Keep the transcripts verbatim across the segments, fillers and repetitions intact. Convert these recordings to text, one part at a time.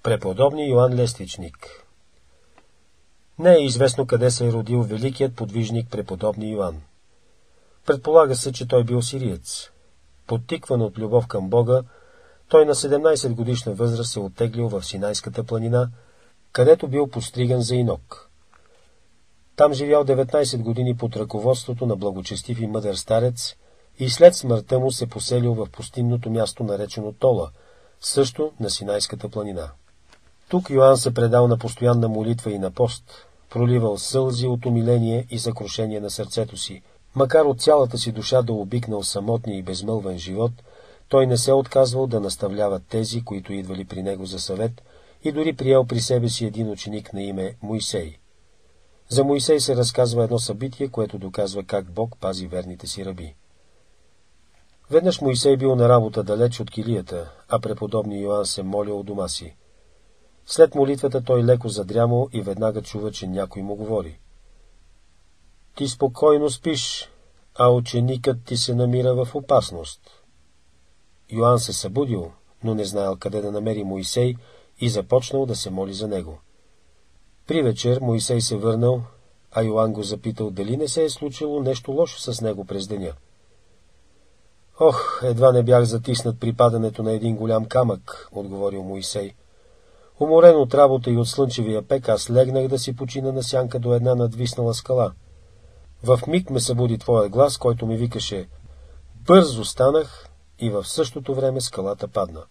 Преподобни Йоан Лествичник. Не е известно къде се е родил великият подвижник преподобни Йоан. Предполага се, че той бил сириец. Подтикван от любов към Бога, той на седемнайсет годишна възраст се оттеглил в Синайската планина, където бил постриган за инок. Там живял деветнайсет години под ръководството на благочестив и мъдър старец и след смъртта му се поселил в пустинното място, наречено Тола, също на Синайската планина. Тук Йоан се предал на постоянна молитва и на пост, проливал сълзи от умиление и съкрушение на сърцето си. Макар от цялата си душа да обикнал самотния и безмълвен живот, той не се отказвал да наставлява тези, които идвали при него за съвет, и дори приел при себе си един ученик на име Моисей. За Моисей се разказва едно събитие, което доказва как Бог пази верните си раби. Веднъж Моисей бил на работа далеч от килията, а преподобни Йоан се молил у дома си. След молитвата той леко задрямал и веднага чува, че някой му говори. Ти спокойно спиш, а ученикът ти се намира в опасност. Йоан се събудил, но не знаел къде да намери Моисей и започнал да се моли за него. При вечер Моисей се върнал, а Йоан го запитал дали не се е случило нещо лошо с него през деня. Ох, едва не бях затиснат при падането на един голям камък, отговорил Моисей. Уморен от работа и от слънчевия пек, аз легнах да си почина на сянка до една надвиснала скала. В миг ме събуди твоя глас, който ми викаше. Бързо станах и в същото време скалата падна.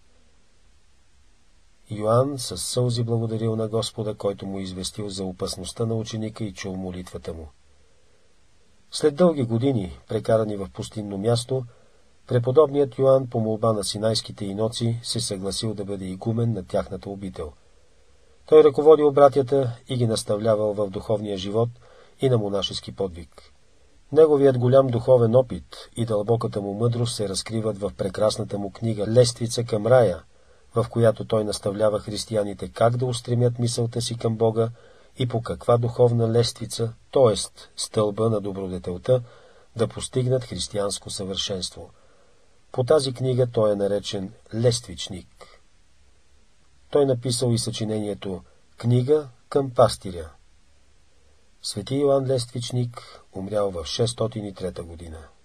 Йоан със сълзи благодарил на Господа, който му известил за опасността на ученика и чул молитвата му. След дълги години, прекарани в пустинно място, преподобният Йоан по молба на синайските иноци се съгласил да бъде игумен на тяхната обител. Той ръководил братята и ги наставлявал в духовния живот и на монашески подвиг. Неговият голям духовен опит и дълбоката му мъдрост се разкриват в прекрасната му книга «Лествица към рая», в която той наставлява християните как да устремят мисълта си към Бога и по каква духовна лествица, т.е. стълба на добродетелта, да постигнат християнско съвършенство. По тази книга той е наречен Лествичник. Той написал и съчинението «Книга към пастиря». Свети Йоан Лествичник умрял в шестстотин и трета година.